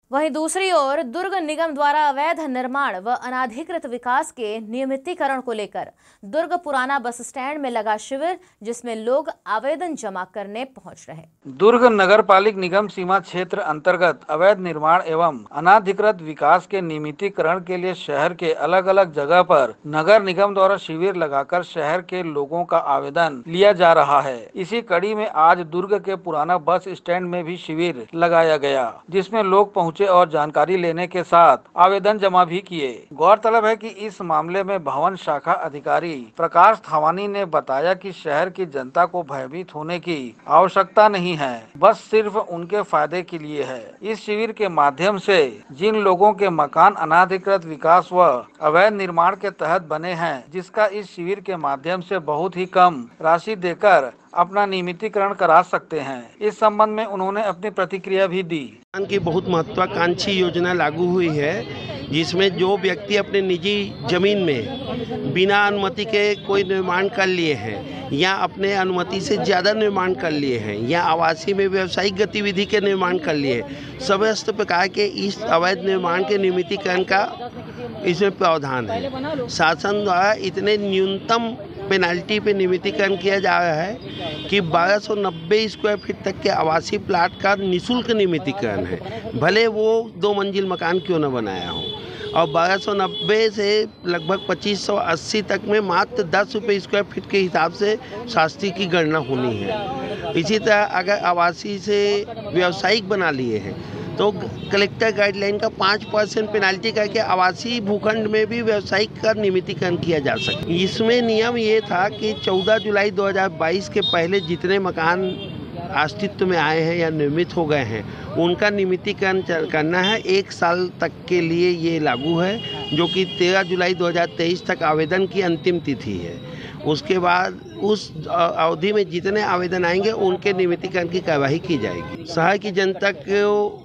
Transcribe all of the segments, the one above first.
वहीं दूसरी ओर दुर्ग निगम द्वारा अवैध निर्माण व अनाधिकृत विकास के नियमितीकरण को लेकर दुर्ग पुराना बस स्टैंड में लगा शिविर, जिसमें लोग आवेदन जमा करने पहुंच रहे। दुर्ग नगर पालिक निगम सीमा क्षेत्र अंतर्गत अवैध निर्माण एवं अनाधिकृत विकास के नियमितीकरण के लिए शहर के अलग अलग जगह पर नगर निगम द्वारा शिविर लगाकर शहर के लोगों का आवेदन लिया जा रहा है। इसी कड़ी में आज दुर्ग के पुराना बस स्टैंड में भी शिविर लगाया गया, जिसमें लोग पहुंचे और जानकारी लेने के साथ आवेदन जमा भी किए। गौरतलब है कि इस मामले में भवन शाखा अधिकारी प्रकाश थावानी ने बताया कि शहर की जनता को भयभीत होने की आवश्यकता नहीं है, बस सिर्फ उनके फायदे के लिए है। इस शिविर के माध्यम से जिन लोगों के मकान अनाधिकृत विकास व अवैध निर्माण के तहत बने हैं, जिसका इस शिविर के माध्यम से बहुत ही कम राशि देकर अपना नियमितीकरण करा सकते हैं। इस संबंध में उन्होंने अपनी प्रतिक्रिया भी दी। की बहुत महत्वाकांक्षी योजना लागू हुई है, जिसमें जो व्यक्ति अपने निजी जमीन में बिना अनुमति के कोई निर्माण कर लिए हैं या अपने अनुमति से ज़्यादा निर्माण कर लिए हैं या आवासीय में व्यावसायिक गतिविधि के निर्माण कर लिए, समस्त प्रकार के इस अवैध निर्माण के नियमितीकरण का इसमें प्रावधान है। शासन द्वारा इतने न्यूनतम पेनाल्टी पे नियमितीकरण किया जा रहा है कि 1290 स्क्वायर फीट तक के आवासीय प्लाट का निःशुल्क नियमितीकरण है, भले वो 2 मंजिल मकान क्यों न बनाया हो। और 1290 से लगभग 2580 तक में मात्र 10 रुपये स्क्वायर फीट के हिसाब से शास्त्री की गणना होनी है। इसी तरह अगर आवासीय से व्यावसायिक बना लिए हैं तो कलेक्टर गाइडलाइन का 5% पेनाल्टी करके आवासीय भूखंड में भी व्यावसायिक का नियमितीकरण किया जा सके। इसमें नियम ये था कि 14 जुलाई 2022 के पहले जितने मकान अस्तित्व में आए हैं या निर्मित हो गए हैं, उनका नियमितीकरण करना है। 1 साल तक के लिए ये लागू है, जो कि 13 जुलाई 2023 तक आवेदन की अंतिम तिथि है। उसके बाद उस अवधि में जितने आवेदन आएंगे उनके नियमितीकरण की कार्यवाही की जाएगी। शहर की जनता को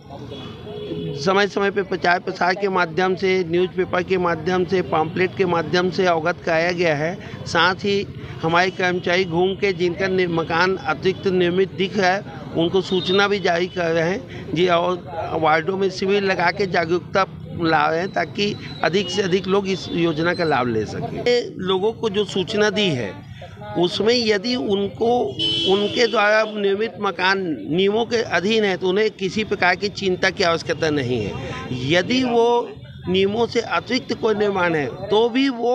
समय समय पे प्रचार प्रसार के माध्यम से, न्यूज़पेपर के माध्यम से, पम्पलेट के माध्यम से अवगत कराया गया है। साथ ही हमारे कर्मचारी घूम के जिनका मकान अतिरिक्त निर्मित दिख रहा है उनको सूचना भी जारी कर रहे हैं जी, और वार्डों में शिविर लगा के जागरूकता ला रहे हैं ताकि अधिक से अधिक लोग इस योजना का लाभ ले सकें। लोगों को जो सूचना दी है उसमें यदि उनको उनके द्वारा निर्मित मकान नियमों के अधीन है तो उन्हें किसी प्रकार की चिंता की आवश्यकता नहीं है। यदि वो नियमों से अतिरिक्त कोई निर्माण है तो भी वो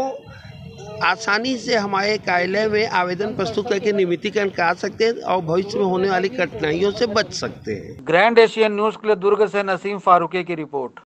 आसानी से हमारे कार्यालय में आवेदन प्रस्तुत करके नियमितीकरण करा सकते हैं और भविष्य में होने वाली कठिनाइयों से बच सकते हैं। ग्रैंड एशियन न्यूज़ के लिए दुर्ग से नसीम फारूकी की रिपोर्ट।